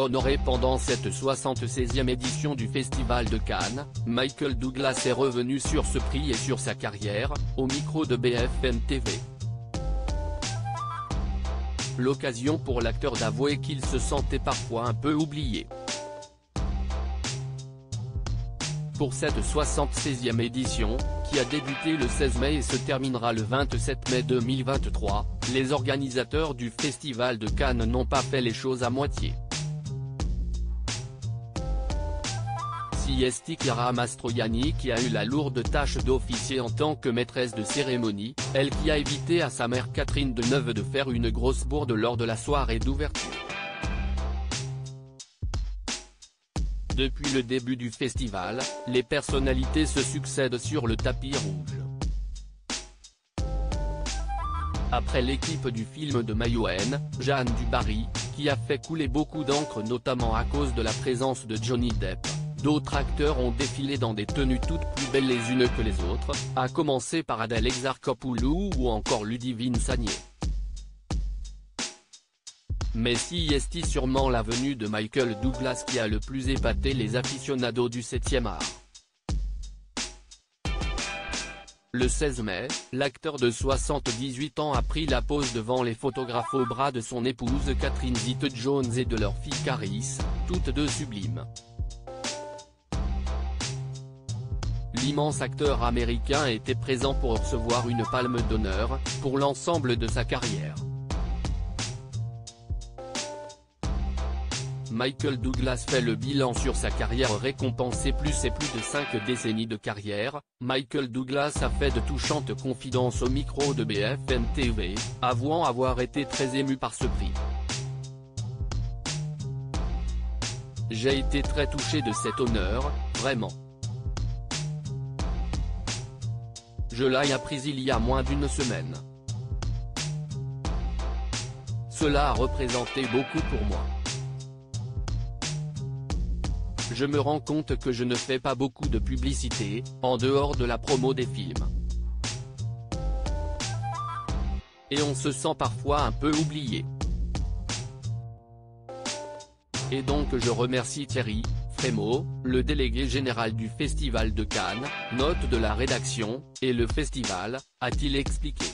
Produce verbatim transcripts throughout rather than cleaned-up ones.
Honoré pendant cette soixante-seizième édition du Festival de Cannes, Michael Douglas est revenu sur ce prix et sur sa carrière, au micro de B F M T V. L'occasion pour l'acteur d'avouer qu'il se sentait parfois un peu oublié. Pour cette soixante-seizième édition, qui a débuté le seize mai et se terminera le vingt-sept mai deux mille vingt-trois, les organisateurs du Festival de Cannes n'ont pas fait les choses à moitié. C'est Chiara Mastroianni qui a eu la lourde tâche d'officier en tant que maîtresse de cérémonie, elle qui a évité à sa mère Catherine Deneuve de faire une grosse bourde lors de la soirée d'ouverture. Depuis le début du festival, les personnalités se succèdent sur le tapis rouge. Après l'équipe du film de Mayouen, Jeanne du Barry, qui a fait couler beaucoup d'encre notamment à cause de la présence de Johnny Depp, d'autres acteurs ont défilé dans des tenues toutes plus belles les unes que les autres, à commencer par Adèle Exarchopoulos ou encore Ludivine Sagnier. Mais c'est sûrement la venue de Michael Douglas qui a le plus épaté les aficionados du septième art. Le seize mai, l'acteur de soixante-dix-huit ans a pris la pose devant les photographes au bras de son épouse Catherine Zeta-Jones et de leur fille Caris, toutes deux sublimes. L'immense acteur américain était présent pour recevoir une palme d'honneur, pour l'ensemble de sa carrière. Michael Douglas fait le bilan sur sa carrière récompensée plus et plus de cinq décennies de carrière. Michael Douglas a fait de touchantes confidences au micro de B F M T V, avouant avoir été très ému par ce prix. J'ai été très touché de cet honneur, vraiment. Je l'ai appris il y a moins d'une semaine. Cela a représenté beaucoup pour moi. Je me rends compte que je ne fais pas beaucoup de publicité, en dehors de la promo des films. Et on se sent parfois un peu oublié. Et donc je remercie Thierry Frémaux, le délégué général du Festival de Cannes, note de la rédaction, et le festival, a-t-il expliqué.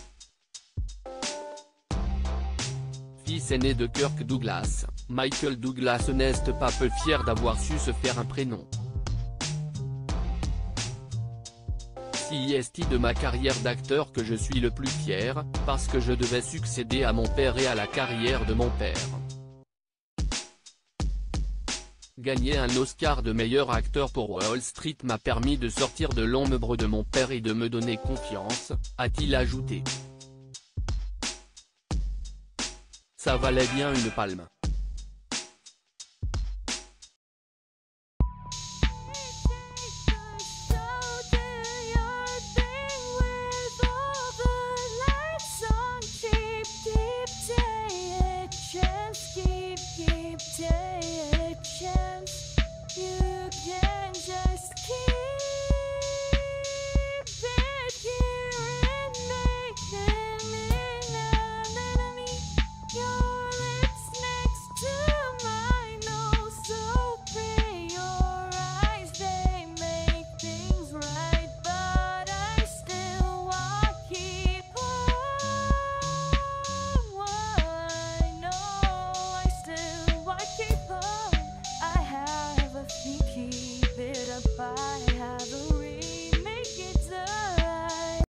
Fils aîné de Kirk Douglas, Michael Douglas n'est pas peu fier d'avoir su se faire un prénom. C'est de ma carrière d'acteur que je suis le plus fier, parce que je devais succéder à mon père et à la carrière de mon père. Gagner un Oscar de meilleur acteur pour Wall Street m'a permis de sortir de l'ombre de mon père et de me donner confiance, a-t-il ajouté. Ça valait bien une palme.